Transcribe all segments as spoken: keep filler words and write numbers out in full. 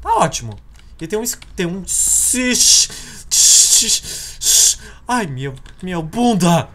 Tá ótimo. E tem um... Tem um... Ai, minha, minha bunda.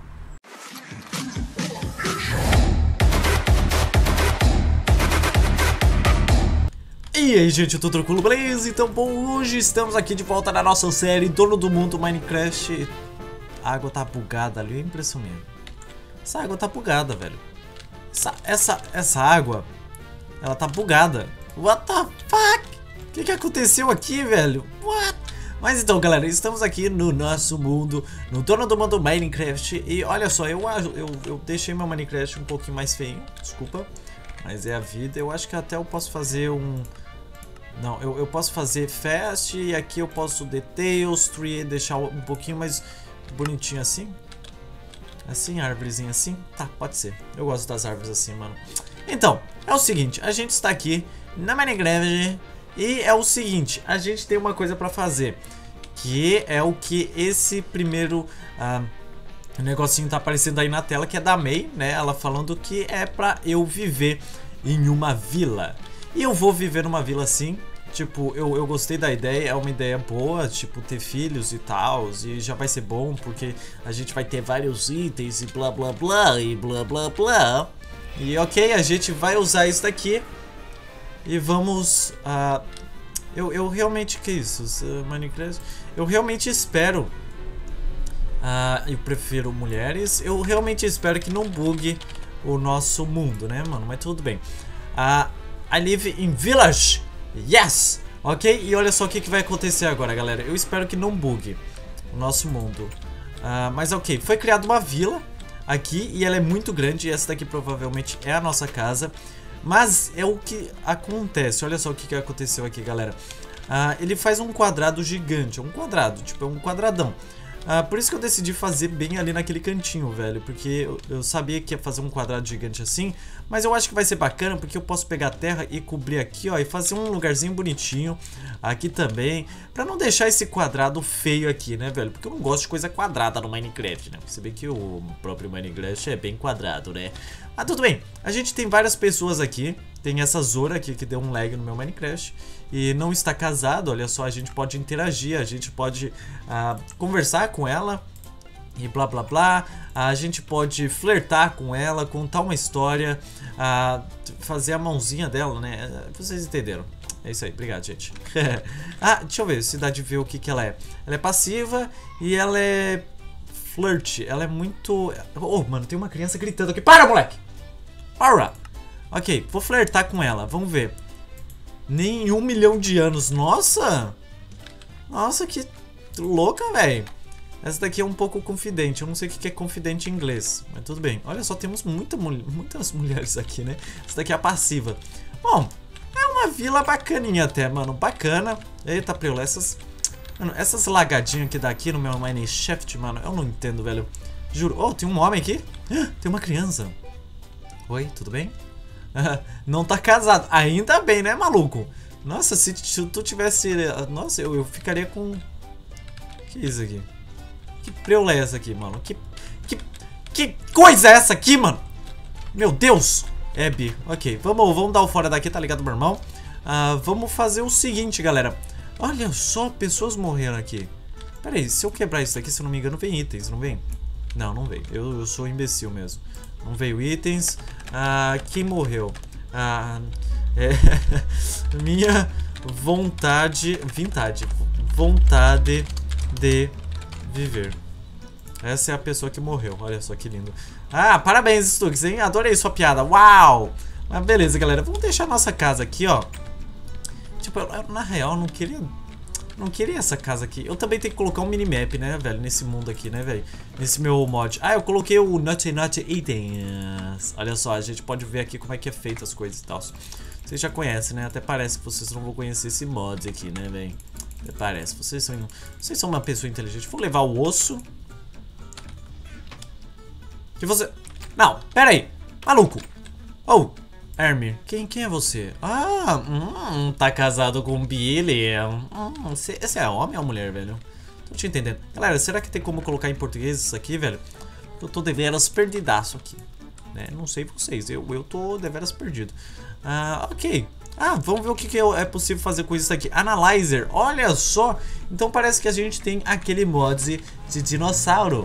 E aí, gente, tudo tranquilo, beleza? Então, bom, hoje estamos aqui de volta na nossa série Dono do Mundo Minecraft. A água tá bugada ali, é impressão minha. Essa água tá bugada, velho. Essa, essa, essa água, ela tá bugada. What the fuck? O que que aconteceu aqui, velho? What? Mas então, galera, estamos aqui no nosso mundo, no Dono do Mundo Minecraft. E olha só, eu, eu, eu deixei meu Minecraft um pouquinho mais feio, desculpa. Mas é a vida, eu acho que até eu posso fazer um... Não, eu, eu posso fazer fast e aqui eu posso details, tree, deixar um pouquinho mais bonitinho assim. Assim, árvorezinha assim. Tá, pode ser. Eu gosto das árvores assim, mano. Então, é o seguinte, a gente está aqui na Minecraft e é o seguinte, a gente tem uma coisa pra fazer, que é o que esse primeiro ah, negocinho tá aparecendo aí na tela, que é da May, né? Ela falando que é pra eu viver em uma vila. E eu vou viver numa vila assim. Tipo, eu, eu gostei da ideia, é uma ideia boa, tipo, ter filhos e tal, e já vai ser bom, porque a gente vai ter vários itens e blá blá blá, e blá blá blá. E ok, a gente vai usar isso daqui. E vamos, uh, eu, eu realmente, que isso, uh, Minecraft, eu realmente espero, uh, eu prefiro mulheres, eu realmente espero que não bugue o nosso mundo, né, mano, mas tudo bem. Uh, I live in village. Yes! Ok? E olha só o que, que vai acontecer agora, galera. Eu espero que não bugue o nosso mundo. Uh, mas ok, foi criada uma vila aqui e ela é muito grande. E essa daqui provavelmente é a nossa casa. Mas é o que acontece. Olha só o que, que aconteceu aqui, galera. Uh, ele faz um quadrado gigante. Um quadrado, tipo, é um quadradão. Uh, por isso que eu decidi fazer bem ali naquele cantinho, velho. Porque eu, eu sabia que ia fazer um quadrado gigante assim. Mas eu acho que vai ser bacana porque eu posso pegar a terra e cobrir aqui, ó. E fazer um lugarzinho bonitinho aqui também. Pra não deixar esse quadrado feio aqui, né, velho? Porque eu não gosto de coisa quadrada no Minecraft, né? Você vê que o próprio Minecraft é bem quadrado, né? Mas tudo bem. A gente tem várias pessoas aqui. Tem essa Zora aqui que deu um lag no meu Minecraft. E não está casado, olha só, a gente pode interagir, a gente pode uh, conversar com ela e blá blá blá. A gente pode flertar com ela, contar uma história, uh, fazer a mãozinha dela, né? Vocês entenderam. É isso aí, obrigado, gente. Ah, deixa eu ver, cidade ver o que que ela é. Ela é passiva e ela é flirt, ela é muito... Oh, mano, tem uma criança gritando aqui. Para, moleque! Para! Ok, vou flertar com ela, vamos ver. Nem um milhão de anos. Nossa! Nossa, que louca, velho. Essa daqui é um pouco confidente. Eu não sei o que é confidente em inglês, mas tudo bem. Olha só, temos muita, muitas mulheres aqui, né? Essa daqui é a passiva. Bom, é uma vila bacaninha até, mano. Bacana. Eita, preula, essas... Mano, essas lagadinhas que dá aqui no meu Mineshaft, mano, eu não entendo, velho. Juro. Oh, tem um homem aqui. Tem uma criança. Oi, tudo bem? Não tá casado, ainda bem, né, maluco? Nossa, se tu tivesse... Nossa, eu, eu ficaria com... Que é isso aqui? Que preula é essa aqui, mano? Que, que, que coisa é essa aqui, mano? Meu Deus! Abby, ok, vamos, vamos dar o fora daqui, tá ligado, meu irmão? Uh, vamos fazer o seguinte, galera. Olha só, pessoas morreram aqui. Pera aí, se eu quebrar isso aqui, se eu não me engano, vem itens, não vem? Não, não veio, eu, eu sou imbecil mesmo. Não veio itens. Ah, quem morreu? Ah, é, minha vontade. Vontade. Vontade de viver. Essa é a pessoa que morreu. Olha só que lindo. Ah, parabéns, Stugs, hein? Adorei sua piada. Uau! Mas beleza, galera. Vamos deixar a nossa casa aqui, ó. Tipo, eu, na real, eu não queria. Não queria essa casa aqui. Eu também tenho que colocar um minimap, né, velho? Nesse mundo aqui, né, velho? Nesse meu mod. Ah, eu coloquei o Naughty Naughty Itens. Olha só, a gente pode ver aqui como é que é feito as coisas e tal. Vocês já conhecem, né? Até parece que vocês não vão conhecer esse mod aqui, né, velho? Até parece. Vocês são, vocês são uma pessoa inteligente. Vou levar o osso. Que você... Não, pera aí. Maluco. Oh, Hermir, quem, quem é você? Ah, hum, tá casado com Billy. Hum, você, esse é homem ou mulher, velho? Tô te entendendo. Galera, será que tem como colocar em português isso aqui, velho? Eu tô deveras perdidaço aqui, né? Não sei vocês, eu, eu tô deveras perdido. Ah, ok. Ah, vamos ver o que, que é possível fazer com isso aqui. Analyzer, olha só. Então parece que a gente tem aquele mod de dinossauro.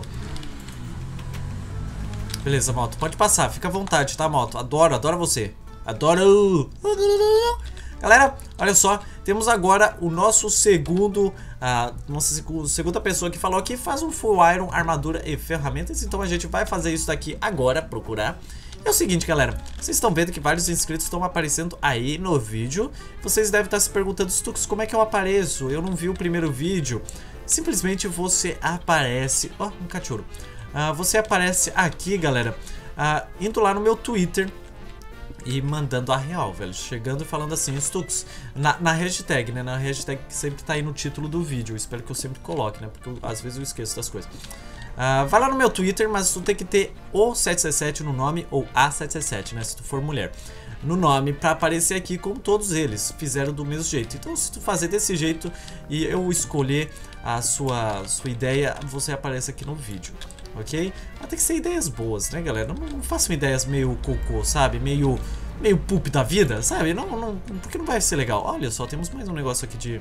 Beleza, moto, pode passar, fica à vontade, tá, moto? Adoro, adoro você. Adoro. Galera, olha só, temos agora o nosso segundo, a nossa segunda pessoa que falou aqui, faz um full iron, armadura e ferramentas. Então a gente vai fazer isso daqui agora, procurar. É o seguinte, galera, vocês estão vendo que vários inscritos estão aparecendo aí no vídeo. Vocês devem estar se perguntando, Stux, como é que eu apareço? Eu não vi o primeiro vídeo. Simplesmente você aparece... Ó, oh, um cachorro. Uh, você aparece aqui, galera, uh, indo lá no meu Twitter e mandando a real, velho. Chegando e falando assim, Stux, na, na hashtag, né? Na hashtag que sempre tá aí no título do vídeo. Eu espero que eu sempre coloque, né? Porque eu, às vezes eu esqueço das coisas. Uh, vai lá no meu Twitter, mas tu tem que ter o sete sete sete no nome ou a sete sete sete, né? Se tu for mulher. No nome pra aparecer aqui como todos eles fizeram do mesmo jeito. Então se tu fazer desse jeito e eu escolher a sua, sua ideia, você aparece aqui no vídeo, ok? Mas tem que ser ideias boas, né, galera? Não, não façam ideias meio cocô, sabe? Meio, meio poop da vida, sabe? Não, não, porque não vai ser legal. Olha só, temos mais um negócio aqui de...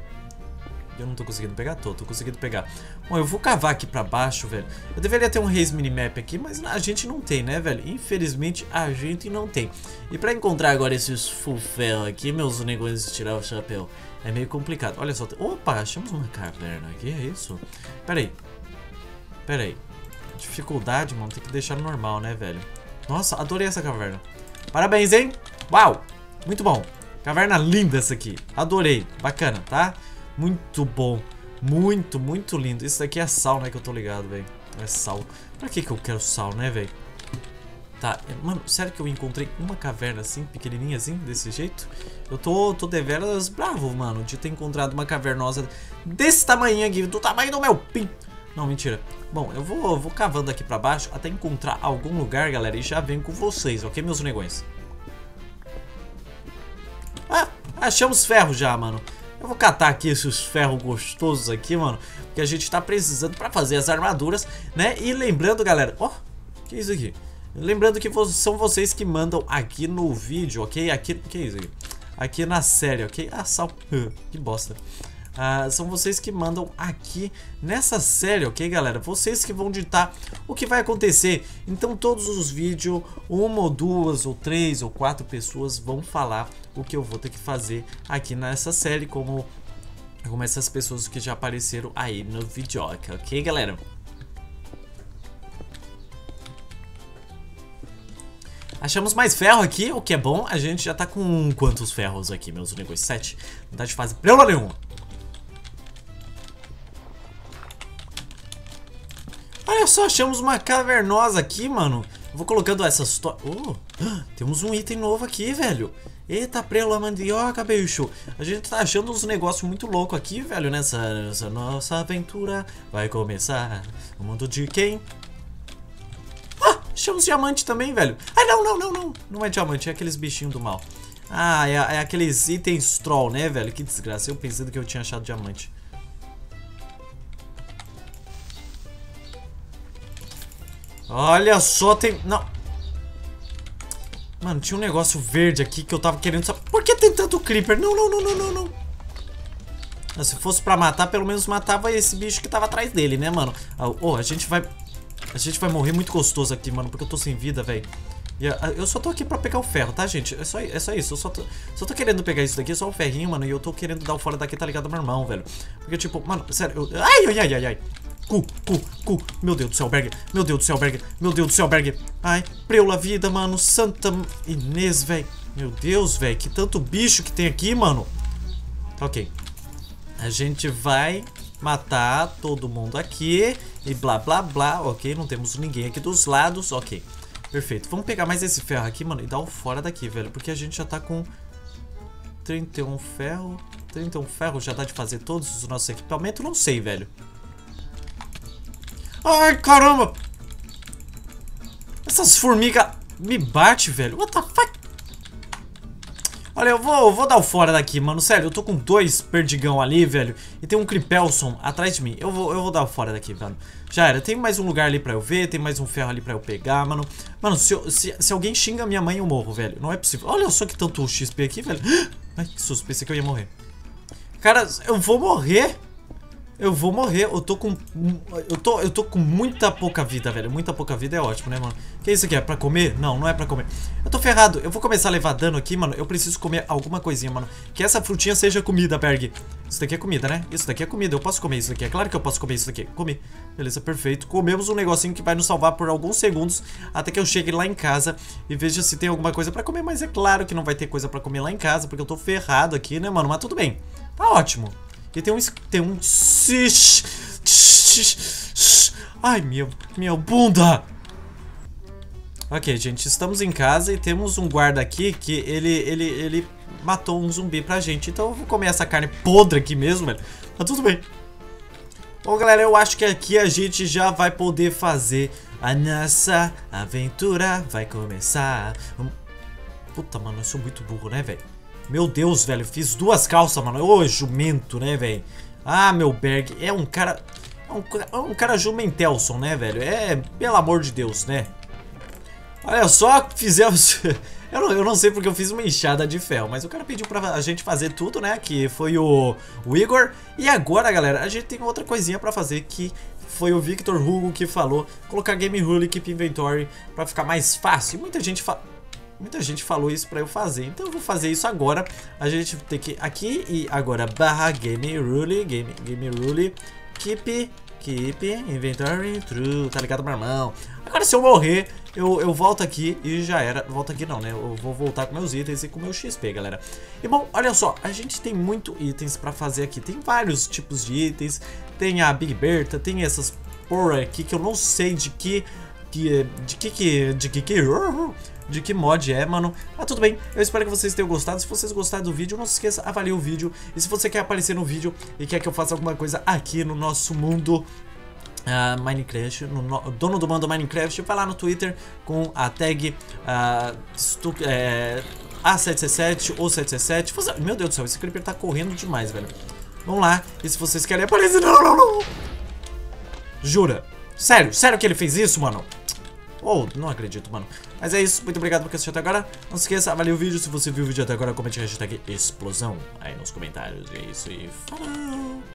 Eu não tô conseguindo pegar, tô, tô conseguindo pegar. Bom, eu vou cavar aqui pra baixo, velho. Eu deveria ter um Raise Minimap aqui, mas a gente não tem, né, velho? Infelizmente, a gente não tem. E pra encontrar agora esses full ferro aqui, meus negócios de tirar o chapéu, é meio complicado. Olha só, opa, achamos uma caverna aqui, é isso? Pera aí. Pera aí. Dificuldade, mano, tem que deixar normal, né, velho? Nossa, adorei essa caverna. Parabéns, hein? Uau, muito bom. Caverna linda essa aqui, adorei, bacana, tá? Muito bom, muito, muito lindo. Isso daqui é sal, né, que eu tô ligado, velho. É sal. Pra que que eu quero sal, né, velho? Tá, mano, sério que eu encontrei uma caverna assim, pequenininha assim, desse jeito? Eu tô, tô deveras bravo, mano, de ter encontrado uma cavernosa desse tamanho aqui, do tamanho do meu pin. Não, mentira. Bom, eu vou, vou cavando aqui pra baixo até encontrar algum lugar, galera, e já venho com vocês, ok, meus negões? Ah, achamos ferro já, mano. Eu vou catar aqui esses ferros gostosos aqui, mano, que a gente tá precisando pra fazer as armaduras, né? E lembrando, galera, ó, oh, que é isso aqui? Lembrando que são vocês que mandam aqui no vídeo, ok? Aqui, que é isso aqui? Aqui na série, ok? Ah, sal, que bosta. Ah, são vocês que mandam aqui nessa série, ok, galera? Vocês que vão ditar o que vai acontecer. Então todos os vídeos, uma ou duas ou três ou quatro pessoas vão falar o que eu vou ter que fazer aqui nessa série, como, como essas pessoas que já apareceram aí no vídeo, ok, galera? Achamos mais ferro aqui, o que é bom. A gente já tá com quantos ferros aqui, meus negócios? Sete. Não dá de fazer problema nenhuma. Olha só, achamos uma cavernosa aqui, mano. Eu vou colocando essas... Oh, temos um item novo aqui, velho. Eita, prela mandioca, bicho. A gente tá achando uns negócios muito loucos aqui, velho. Nessa, nessa nossa aventura vai começar. O mundo de quem? Ah, achamos diamante também, velho. Ah, não, não, não, não. Não é diamante, é aqueles bichinhos do mal. Ah, é, é aqueles itens troll, né, velho? Que desgraça. Eu pensando que eu tinha achado diamante. Olha só, tem... Não. Mano, tinha um negócio verde aqui que eu tava querendo saber. Por que tem tanto creeper? Não, não, não, não, não, não. Se fosse pra matar, pelo menos matava esse bicho que tava atrás dele, né, mano? Oh, a gente vai... A gente vai morrer muito gostoso aqui, mano, porque eu tô sem vida, velho. Eu só tô aqui pra pegar o ferro, tá, gente? É só, é só isso. Eu só tô, só tô querendo pegar isso daqui, só o ferrinho, mano. E eu tô querendo dar o fora daqui, tá ligado, meu irmão, velho? Porque, tipo, mano, sério, eu... Ai, ai, ai, ai, ai. Cu, cu, cu. Meu Deus do céu, Berg. Meu Deus do céu, Berg. Meu Deus do céu, Berg. Ai, preula vida, mano. Santa Inês, velho. Meu Deus, velho. Que tanto bicho que tem aqui, mano. Ok. A gente vai matar todo mundo aqui. E blá, blá, blá. Ok, não temos ninguém aqui dos lados. Ok. Perfeito. Vamos pegar mais esse ferro aqui, mano. E dar o fora daqui, velho. Porque a gente já tá com trinta e um ferro. trinta e um ferro já dá de fazer todos os nossos equipamentos? Não sei, velho. Ai, caramba! Essas formigas me batem, velho. What the fuck? Olha, eu vou, eu vou dar o fora daqui, mano. Sério, eu tô com dois perdigão ali, velho. E tem um Creepelson atrás de mim. Eu vou, eu vou dar o fora daqui, mano. Já era. Tem mais um lugar ali pra eu ver. Tem mais um ferro ali pra eu pegar, mano. Mano, se, eu, se, se alguém xinga minha mãe, eu morro, velho. Não é possível. Olha só que tanto X P aqui, velho. Ai, que susto. Pensei que eu ia morrer. Cara, eu vou morrer. Eu vou morrer, eu tô com... Eu tô, eu tô com muita pouca vida, velho. Muita pouca vida é ótimo, né, mano? Que isso aqui? É pra comer? Não, não é pra comer. Eu tô ferrado, eu vou começar a levar dano aqui, mano. Eu preciso comer alguma coisinha, mano. Que essa frutinha seja comida, Berg. Isso daqui é comida, né? Isso daqui é comida, eu posso comer isso daqui. É claro que eu posso comer isso daqui. Comi. Beleza, perfeito. Comemos um negocinho que vai nos salvar por alguns segundos até que eu chegue lá em casa e veja se tem alguma coisa pra comer. Mas é claro que não vai ter coisa pra comer lá em casa, porque eu tô ferrado aqui, né, mano? Mas tudo bem. Tá ótimo. E tem um... Tem um... Ai, minha, minha bunda. Ok, gente, estamos em casa e temos um guarda aqui que ele, ele, ele matou um zumbi pra gente. Então eu vou comer essa carne podre aqui mesmo, velho. Tá tudo bem. Bom, galera, eu acho que aqui a gente já vai poder fazer a nossa aventura. Vai começar. Puta, mano, eu sou muito burro, né, velho? Meu Deus, velho, fiz duas calças, mano. Ô, jumento, né, velho? Ah, meu Berg, é um cara... É um, é um cara jumentelson, né, velho? É, pelo amor de Deus, né? Olha só, fizemos... eu, não, eu não sei porque eu fiz uma enxada de ferro, mas o cara pediu pra a gente fazer tudo, né? Que foi o, o Igor. E agora, galera, a gente tem outra coisinha pra fazer que... Foi o Victor Hugo que falou. Colocar Game Rule e Keep Inventory pra ficar mais fácil. E muita gente fala... Muita gente falou isso pra eu fazer, então eu vou fazer isso agora. A gente tem que aqui e agora barra game rule, game, game rule, keep, keep, inventory, true, tá ligado, meu irmão? Agora se eu morrer, eu, eu volto aqui e já era. Volto aqui não, né? Eu vou voltar com meus itens e com meu X P, galera. E bom, olha só, a gente tem muito itens pra fazer aqui. Tem vários tipos de itens. Tem a Big Bertha, tem essas porra aqui que eu não sei de que... que de que que... de que que... de que mod é, mano. Mas tudo bem, eu espero que vocês tenham gostado. Se vocês gostaram do vídeo, não se esqueça, avalie o vídeo. E se você quer aparecer no vídeo e quer que eu faça alguma coisa aqui no nosso mundo uh, Minecraft, no, no dono do mundo Minecraft, vai lá no Twitter com a tag uh, stu, é, A sete sete ou sete sete. Meu Deus do céu, esse creeper tá correndo demais, velho. Vamos lá, e se vocês querem aparecer... Não, não, não. Jura? Sério, sério que ele fez isso, mano? Oh, não acredito, mano. Mas é isso, muito obrigado por assistir até agora. Não se esqueça, avalie o vídeo. Se você viu o vídeo até agora, comente a hashtag explosão aí nos comentários. É isso e falou!